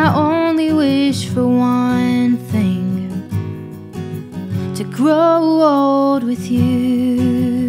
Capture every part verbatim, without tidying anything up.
I only wish for one thing, to grow old with you.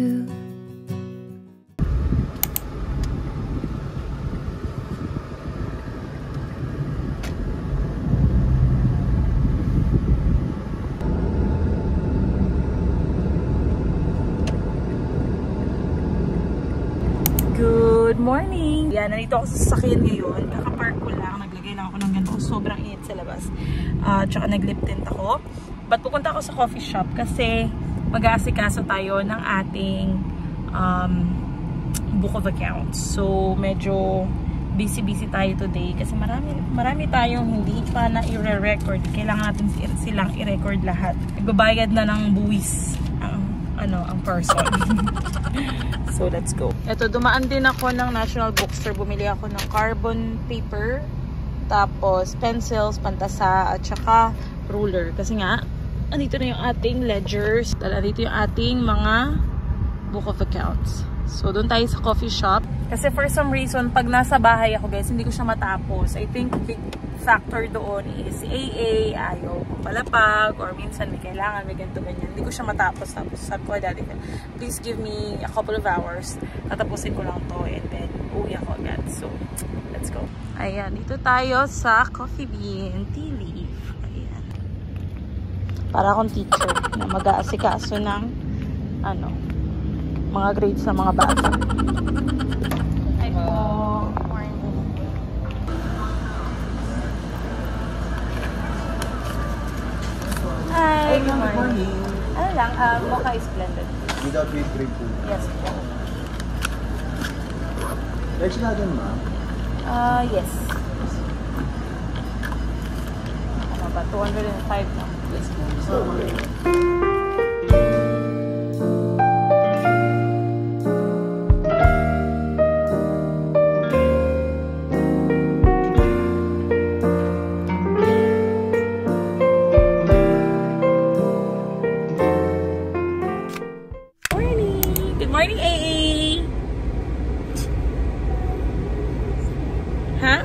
Good morning! Yan, nandito ako sa sasakyan ngayon. Kakapark ko lang. Naglagay lang ako ng ganito. Sobrang init sa labas. Uh, tsaka nag-lip tint ako. But pupunta ako sa coffee shop kasi mag-aasikaso tayo ng ating um, book of accounts. So, medyo busy-busy tayo today kasi marami, marami tayong hindi pa na i-record. Kailangan natin silang i-record lahat. Nagbabayad na ng buwis ang, ano, ang person. So, let's go. Ito, dumaan din ako ng National Bookstore. Bumili ako ng carbon paper, tapos pencils, pantasa, at saka ruler. Kasi nga, andito na yung ating ledgers. Dala dito yung ating mga book of accounts. So, doon tayo sa coffee shop. Kasi for some reason, pag nasa bahay ako, guys, hindi ko siya matapos. I think big factor doon is si A A, ayaw palapag, or minsan may kailangan, may ganito, ganyan. Hindi ko siya matapos. Tapos sabi ko, Daddy, please give me a couple of hours. Tatapusin ko lang to and then uwi ako agad. So, let's go. Ayan, dito tayo sa Coffee Bean Tea Leaf. Ayan. Para akong teacher na mag-aasikaso ng ano, mga grades ng mga bata. Hi po. Hi, good morning. Ano lang, uh, mocha is blended. Without whipped cream po? Yes po. Legs natin, ma'am? Uh, yes. Ano ba? two hundred five na. Yes po. Okay. Morning, A A! Huh?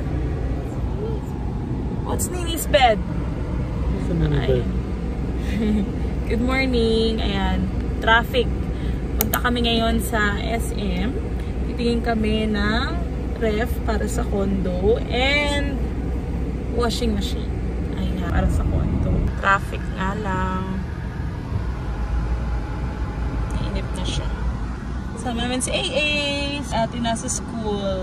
What's Nini's bed? Ayan. Good morning. Ayan. Traffic. Punta kami ngayon sa S M. Titingin kami ng ref para sa condo and washing machine. Ayan. Para sa condo. Traffic nga lang. Nainip na siya. Sama namin si A A, ate nasa school.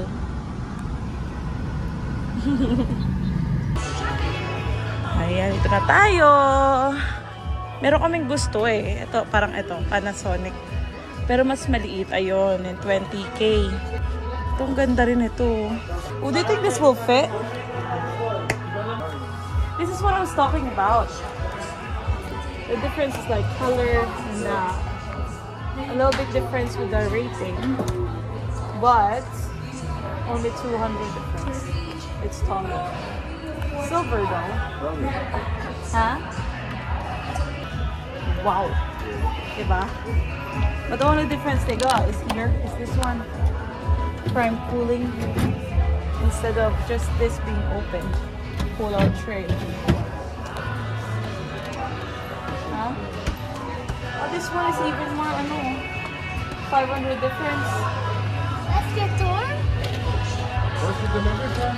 Ayan, ito na tayo. Meron kaming gusto eh. Ito, parang ito, Panasonic. Pero mas maliit, ayun, in twenty K. Itong ganda rin ito. Oh, do you think this will fit? This is what I was talking about. The difference is like color and uh, a little bit difference with the rating, but only two hundred difference. It's taller. Silver though. Huh? Wow. Diba? But the only difference they got is here is this one prime cooling instead of just this being open. Pull out tray. Huh? Oh, this one is even more, ano, five hundred difference. Let's get to one. What's the number, son?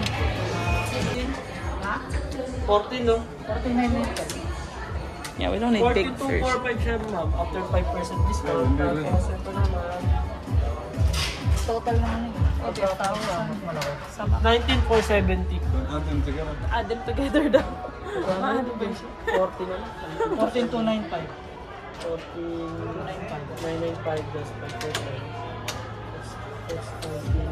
fourteen, no? forty-nine minutes. Yeah, we don't need big fish. forty-two four five siya, ma'am. After five percent discount. Tapos ito naman. Total naman eh. Okay, one thousand. nineteen four seventy. Add them together. Add them together daw. Ano ba siya? forty na lang. fourteen two ninety-five. fourteen two ninety-five. nine ninety-five plus five percent. That's fourteen.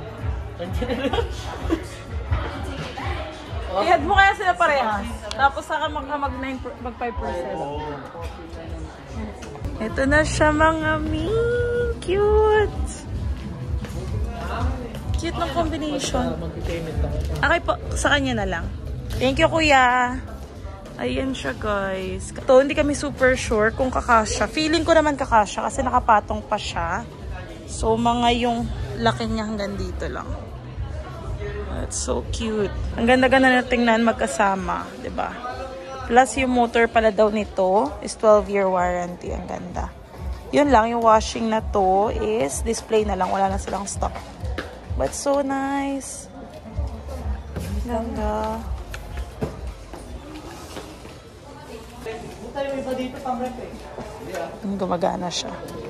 I-add mo kaya sila parehas. Tapos saka mag five percent. Ito na siya mga mi. Cute. Cute ng combination. Okay po, sa kanya na lang. Thank you, kuya. Ayan siya, guys. Ito, hindi kami super sure kung kakasya. Feeling ko naman kakasya kasi nakapatong pa siya. So, mga yung laki niya hanggang dito lang. It's so cute. Ang ganda-ganda na tingnan magkasama, diba? Plus yung motor pala daw nito is twelve year warranty. Ang ganda. Yun lang, yung washing na to is display na lang. Wala na silang stock. But so nice. Ganda. Gumagana siya.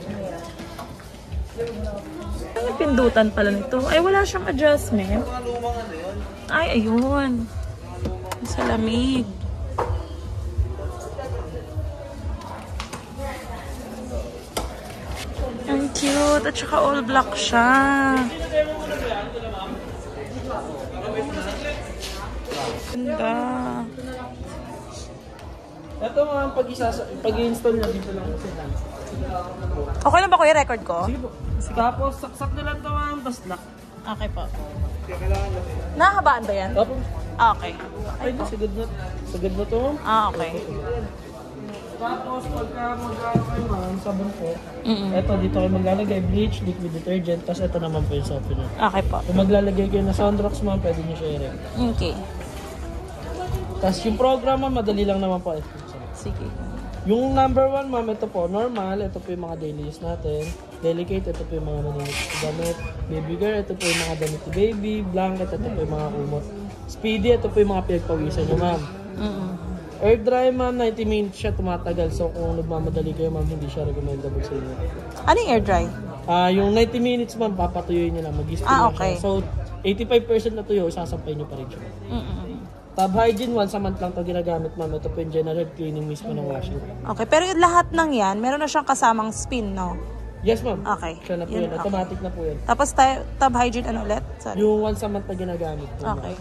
Ano yung pindutan pala nito? Ay, wala siyang adjustment. Ay, ayun. Sa lamig. Ang cute. At saka all black siya. Ganda. Ito mga pag-install na dito lang kasi lang. Okay lang ba kuya record ko? Sige po. Tapos saksak na lang ito mga bas-lock. Okay po. Nahabaan ba yan? Tapos, Ah, okay. ay, sagad na. Sagad na ito. Ah, okay. Tapos pagka mag-ano kayo ma'am, sabon po. Mm-mm. Ito dito kayo maglalagay bleach, liquid detergent, tapos ito naman po yung softener. Okay po. Kung maglalagay kayo na Sunrox ma'am, pwede nyo siya i-rep. Okay. Tapos yung program ma'am, madali lang naman po. Sige. Yung number one ma'am, ito po, normal. Ito po yung mga daily use natin. Delicate, ito po yung mga maninit damit. Baby girl, ito po yung mga damit ni baby. Blanket, ito po yung mga kumot. Speedy, ito po yung mga pinagpawisan nyo ma'am. Mm-mm. Air dry ma'am, ninety minutes siya tumatagal. So kung nagmamadali kayo ma'am, hindi siya recommendable sa inyo. Ano yung air dry? Ah, yung ninety minutes ma'am, papatuyuin nyo lang. Mag-steam Ah, lang okay. siya. So eighty-five percent na tuyo, isasampay nyo pa rin siya. Mm-mm. Tab hygiene, once a month lang ito ginagamit ma'am. Ito po yung general cleaning mismo ng washing. Okay, pero yung lahat ng yan, meron na siyang kasamang spin, no? Yes ma'am. Okay. Siya na po Yun, yan. okay. Automatic na po yan. Tapos tayo, tab hygiene, ano ulit? Sorry. Yung once a month na ginagamit po. Okay.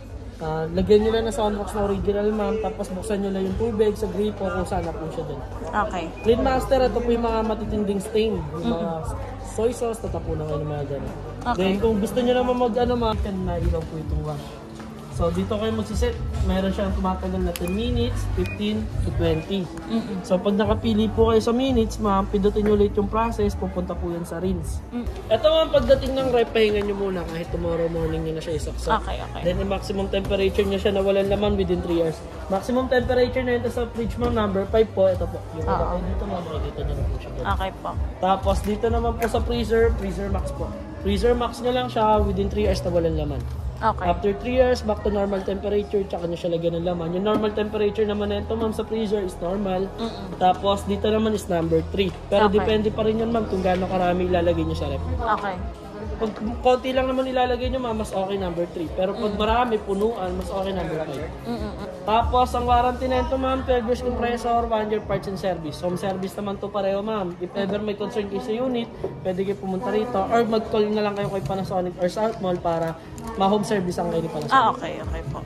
Uh, lagyan nyo lang na Sunrox na original ma'am. Tapos buksan nyo lang yung tubig sa gripo kung saan na po siya din. Okay. Clean Master, ito po yung mga matitinding stain. Yung mga soy sauce, tatapunan kayo ng mga gano'n. Okay. Then kung gusto nyo naman mag ano ma'am, na ilaw po itong wash. So dito kayo magsiset, mayroon siyang tumatagal na ten minutes, fifteen to twenty. Mm-mm. So pag nakapili po kayo sa minutes, ma'am, pindutin nyo ulit yung process, pupunta po yan sa rinse. Mm. Ito ma'am, pagdating ng rep, pahingan nyo muna kahit tomorrow morning nyo na siya isaksak. Okay, okay. Then yung maximum temperature niya siya na walang laman within three hours. Maximum temperature na ito sa fridge ma'am, number five po, ito po. Yung Oo. uh dito ma'am, makikita nyo na po siya. Okay po. Tapos dito naman po sa freezer, freezer max po. Freezer max nyo lang siya within three hours na walang laman. Okay. After three years, back to normal temperature, tsaka nyo siya lagyan ng laman. Yung normal temperature naman na ito, ma'am, sa freezer is normal. Mm-mm. Tapos, dito naman is number three. Pero Okay. depende pa rin yun, ma'am, kung gaano karami ilalagay nyo sa rep. Okay. Pag konti lang naman ilalagay nyo, ma'am, mas okay number three. Pero pag marami, punuan, mas okay number five. Mm-mm. Tapos, ang warranty na ito, ma'am, twelve years compressor, one year parts and service. Home service naman to pareho, ma'am. If ever may concern kayo sa unit, pwede kayo pumunta rito. Or mag-call na lang kayo kay Panasonic or South Mall para ma-home service ang kayo ni Panasonic. Ah, okay. Okay po.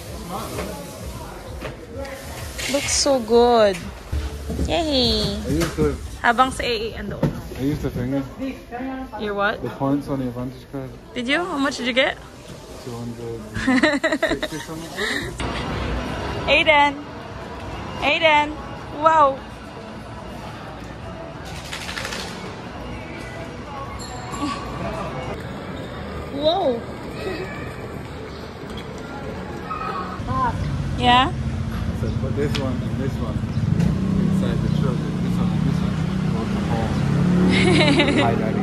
Looks so good. Yay! I used the Habang sa A A andoon. I used the finger, Your what? the points on your Vantage card, Did you? How much did you get? two hundred sixty something. Aiden! Aiden! Wow! Whoa! Yeah? So, but this one and this one inside the truck, and this one and this one go to home. Hi, Daddy.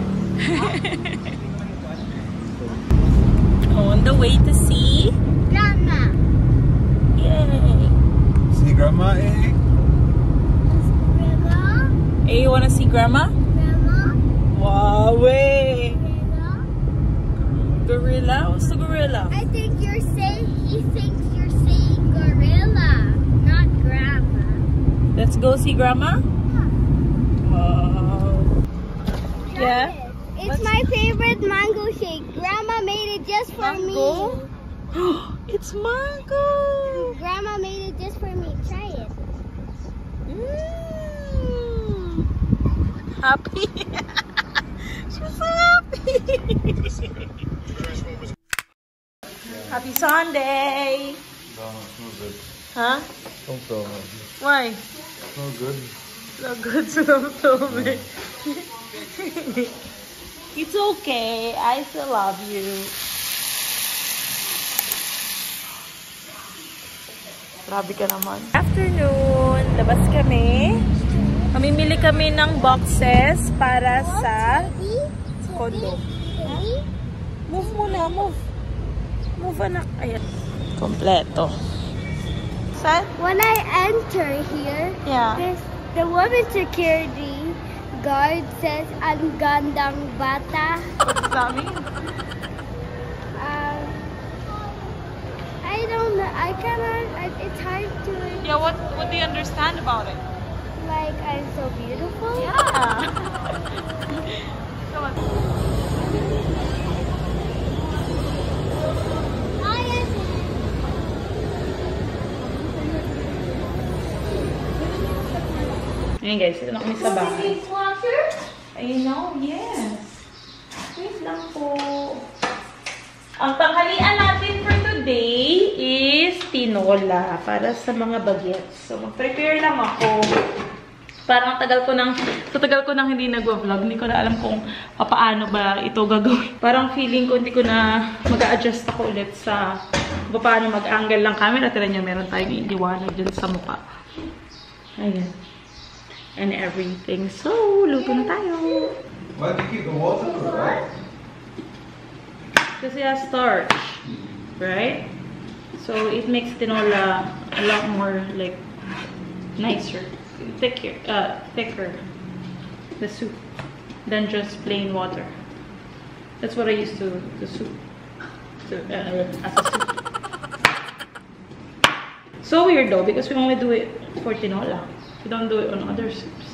On the way to see. Grandma. Yay! See Grandma, eh? Grandma. Hey, you wanna see Grandma? Grandma. Wow! Way! Grandma. Gorilla? What's the gorilla? I think you're saying, he thinks you're saying gorilla, not grandma. Let's go see Grandma? Wow! Yeah? It's my favorite mango shake. Grandma made it just for Mango? me. It's mango! Grandma made it just for me. Try it. Mm. Happy? She's so happy! Happy Sunday! No, it's no good. Huh? Don't film it. Why? It's no good. So good to don't film it. It's okay. I still love you. Grabe ka naman. Afternoon, labas kami. Mamimili kami ng boxes para sa condo. Huh? Move muna, move. Move anak. Ayan. Kompleto. Saan? When I enter here, Yeah. this, the woman security guard says, "Ang gandang bata." What does that mean? Um, I don't know. I cannot. I, it's hard to Yeah, what, what do you understand about it? like. I'm so beautiful. Yeah. Come on. I am. Ayan guys, ito na kami sa bahay. Dishwasher? I know, yes. Wait lang po. Ang tanghalian natin for today is tinola para sa mga bagets. So, mag-prepare lang ako. Parang tagal ko nang, so tagal ko nang hindi nagwa-vlog. Hindi ko na alam kung paano ba ito gagawin. Parang feeling ko hindi ko na mag-a-adjust ako ulit sa kung paano mag-angle ng camera. Tira niya, meron tayong iliwanag dyan sa mukha. Ayan. And everything. So, luto na tayo. Why do you keep the water for, right? Kasi it has starch, right? So it makes tinola a lot more like nicer, thicker, uh, thicker, the soup, than just plain water. That's what I used to the soup, to, uh, as a soup. So weird though because we only do it for tinola. We don't do it on other soups.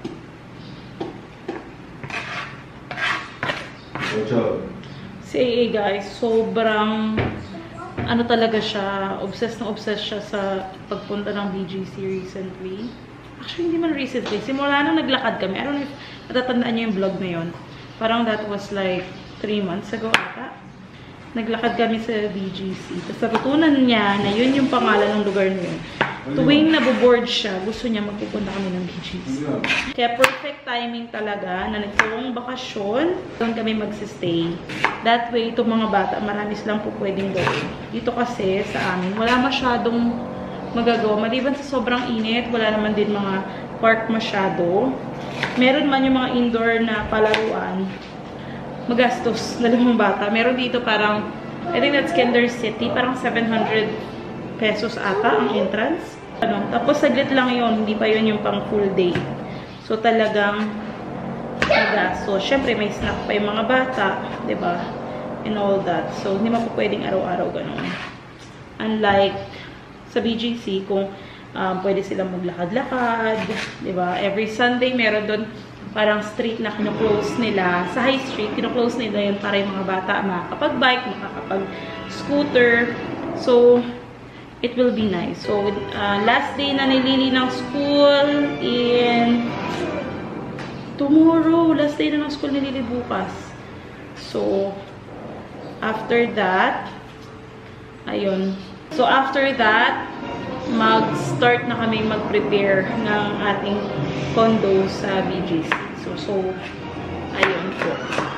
Good job. Si A A guys, sobrang ano talaga siya, obsessed na obsessed siya sa pagpunta ng B G C recently. Actually, hindi man recently. Simula nung naglakad kami. I don't know if natatandaan niyo yung vlog na yun. Parang that was like three months ago ata. Naglakad kami sa B G C. Tapos natutunan niya na yun yung pangalan ng lugar na yun. Tuwing naboboard siya, gusto niya magpupunta kami ng B G C. Kaya perfect timing talaga na nagtawang bakasyon, doon kami magsistay. That way, itong mga bata, marami silang po pwedeng gawin. Dito kasi, sa amin, wala masyadong magagawa. Maliban sa sobrang init, wala naman din mga park masyado. Meron man yung mga indoor na palaruan, magastos na limang bata. Meron dito parang, I think that's Kinder City, parang seven hundred pesos ata ang entrance. Ano, tapos saglit lang yon, hindi pa yun yung pang full day. So talagang magastos. Siyempre may snack pa yung mga bata, 'di ba? And all that. So hindi mo po pwedeng araw-araw ganun. Unlike sa B G C kung um, pwede silang maglakad-lakad, 'di ba? Every Sunday meron doon parang street na kino-close nila. Sa High Street, kino-close nila yun para yung mga bata makakapag-bike, makakapag-scooter. So it will be nice. So, uh, last day na ni Lily ng school in tomorrow. Last day na ng school ni Lily bukas. So, after that, ayun. So, after that, mag-start na kami mag-prepare ng ating condo sa B G C. So, so, ayun po.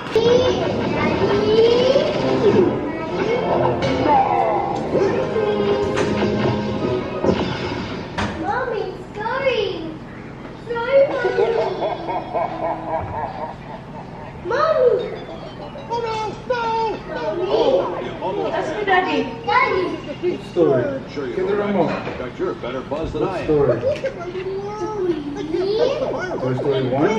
Mommy! That's for Daddy. Daddy! Good story. Get the remote. You're a better buzz than Good I am. story. Me? Toy Story one?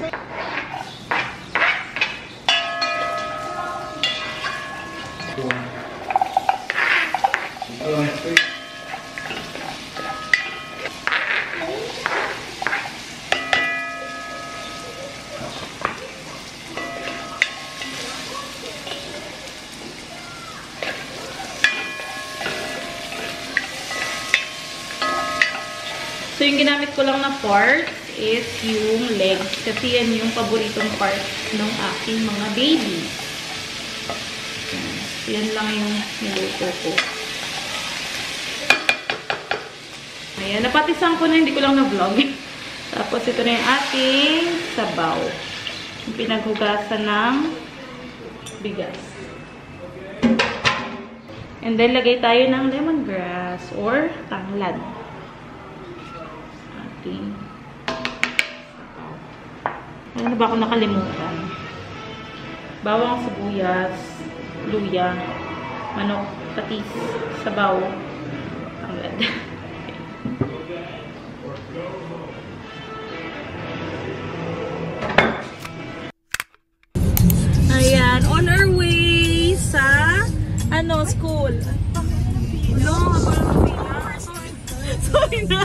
So, yung ginamit ko lang na part is yung legs. Kasi yan yung paboritong part ng aking mga baby. So, yan lang yung niluto ko. Ayan, napatisan ko na, hindi ko lang na-vlog. Tapos, ito na yung ating sabaw. Yung pinaghugasan ng bigas. And then, lagay tayo ng lemongrass or tanglad. Ating. Ano ba ako nakalimutan? Bawang, sibuyas, luya, manok, patis, sabaw, tanglad. Ayan, on our way sa ano, school. No, sorry na.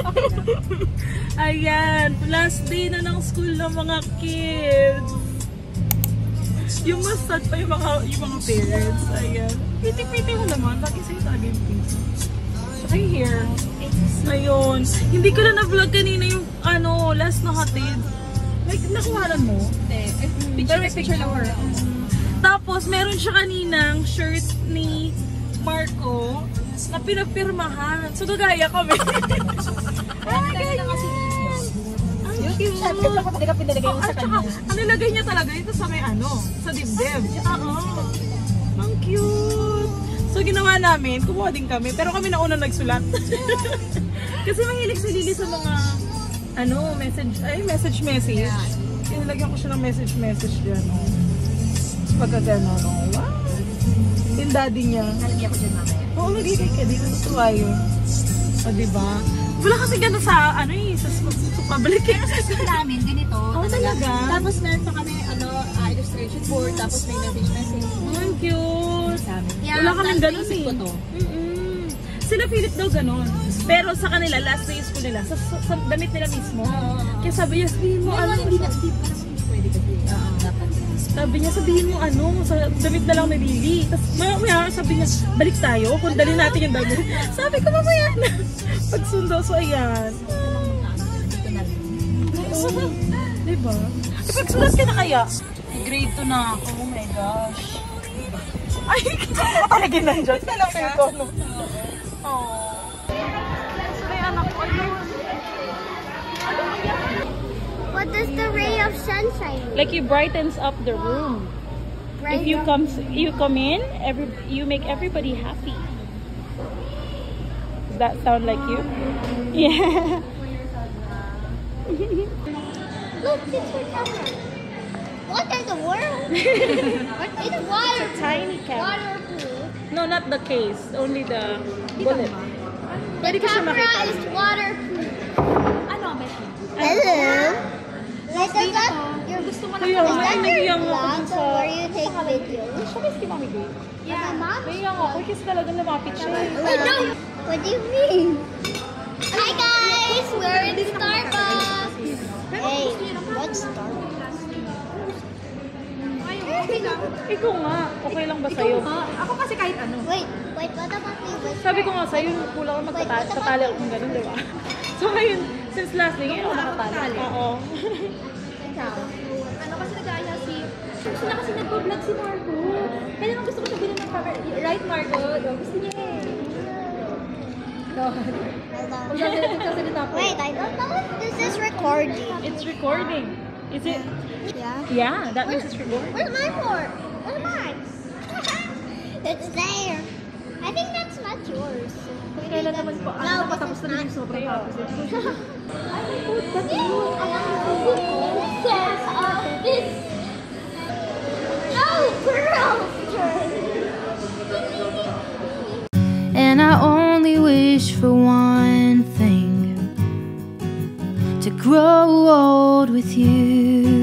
Ayan, last day na ng school ng mga kids. Yung mas sad pa yung mga, yung mga parents. Ayan. Piti-piti mo naman. Lagi sa'yo tabi yung piti. Okay, here. Ayun. Hindi ko na na-vlog kanina yung ano, last na hatid. Like, nakuhanan mo? Hindi. Pero may picture lang. Tapos, meron siya kaninang shirt ni Marco na pinapirmahan. So, gagaya kami. Ay, gaya kasi yung cute. Siyempre, ako talaga pinalagay mo sa kanya. Ang nilagay niya talaga ito sa may ano, sa dibdib. Oo. Ang cute. So, ginawa namin, kumuha din kami. Pero kami na una nagsulat. Kasi mahilig si Lily sa mga ano, message, ay, message message. Yeah. Nilagyan ko siya ng message message dyan. Oh. Pagka gano'n, oh. Wow. Yung daddy niya. Nalagyan ko dyan mamaya. Oo, magigay ka dito. Natuwa yun. O, diba? Wala kasi gano'n sa, ano eh, sa, sa public eh. Sa school namin, ganito. Oh, talaga? Tapos meron pa kami, ano, uh, illustration board, tapos may message message. Ang cute. Yeah, wala kaming gano'n eh. eh. Mm -mm. Sila Philip daw gano'n. Pero sa kanila, last day school nila, sa, sa, sa damit nila mismo. Uh, Kaya sabi niya, sabihin mo, ano, hindi na, hindi pa naman pwede kasi. Uh, dapat. Sabi niya, sabihin mo ano, sa damit na lang na Lily. Tapos maya, maya sabi niya, balik tayo, kung dali natin yung damit. Sabi ko, mamaya na. Pagsundo, so ayan. Oo. Diba? E, pagsulat ka na kaya? Grade two na ako, oh my gosh. Ay, talaga nandiyan. Alam ko ito, no? Oh. May anak ko, ano? What does the ray of sunshine mean? Like it brightens up the room. Bright If you up- come, you come in, every you make everybody happy. Does that sound like you? Yeah. Look, it's your camera. What in the world? What is water? Tiny camera. Waterproof. No, not the case. Only the bullet. The Pwede ko siya camera makita. is waterproof. Ano, Beshi? Hello. Like, is that your Gusto mo na Kuya, is may that nagiyang your ako vlog dun sa... where you take videos? Siya kasi Mami Gay. Yeah. My mom? Nagiyang ako kasi talagang lumapit siya. Wait, no. What do you mean? Hi guys, we're in Starbucks. Hey, what's Starbucks? Ikaw nga, okay lang ba sa'yo? Ako kasi kahit ano. Wait, wait, what about me? What's Sabi ko nga sa'yo, kulang ako magtatali akong ganun, di ba? So ngayon, since last day, ngayon ako nakatali. Oo. Ano kasi nag-aaya si... Gusto na kasi nag-vlog si Marco. Kaya naman gusto ko sabihin ng cover. Right, Marco? Gusto niya eh. Wait, I don't know if this is recording. It's recording. Is it? Yeah. Yeah, that means it's recording. Where's my board? Where's mine? It's there. I think that's not yours. Kailan naman po? No, Ano this patapos is na rin yung not sobrang yours. tapos. Says of this. No, girls. And I only wish for one thing, to grow old with you.